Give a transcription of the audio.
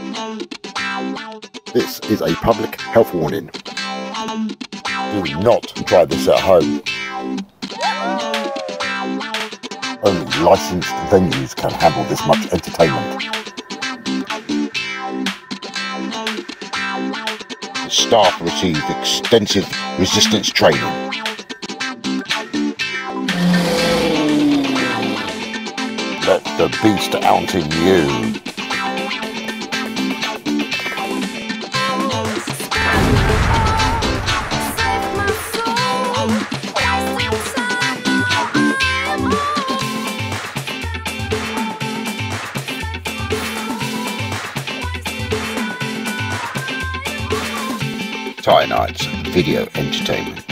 This is a public health warning. Do not try this at home. Only licensed venues can handle this much entertainment. The staff receive extensive resistance training. Let the beast out in you. Tyreknights Video Entertainment.